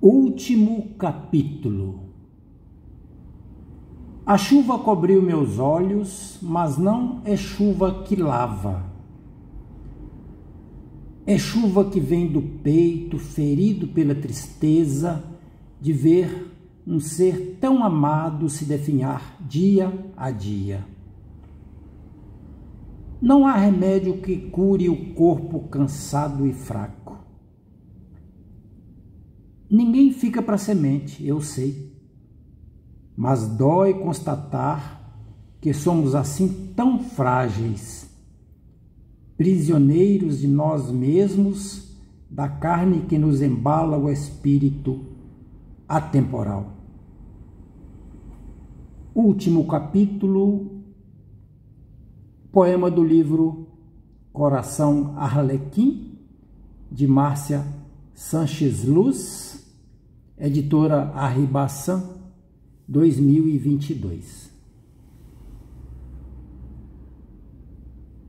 Último capítulo. A chuva cobriu meus olhos, mas não é chuva que lava. É chuva que vem do peito, ferido pela tristeza de ver um ser tão amado se definhar dia a dia. Não há remédio que cure o corpo cansado e fraco. Ninguém fica para semente, eu sei. Mas dói constatar que somos assim tão frágeis, prisioneiros de nós mesmos, da carne que nos embala o espírito atemporal. Último capítulo, poema do livro Coração Arlequim, de Márcia Sanches Luz, editora Arribação, 2022.